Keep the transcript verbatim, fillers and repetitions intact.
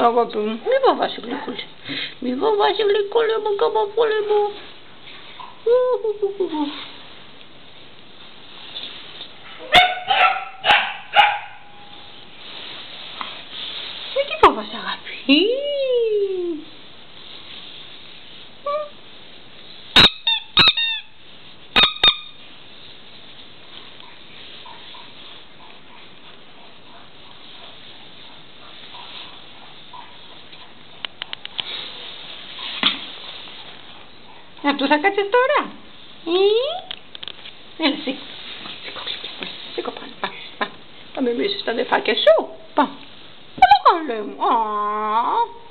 αγάπη μου, μη φοβάσαι γλυκούλη. Μη φοβάσαι γλυκούλη μου, καμποπούλη μου. Μη τι φοβάσαι αγάπη. Αυτό θα κάτσεις τώρα. Έλα, σήκω. Σήκω, σήκω πάνω. Πάμε εμείς στα αδερφάκια σου. Πάμε. Έλα, καλέ μου.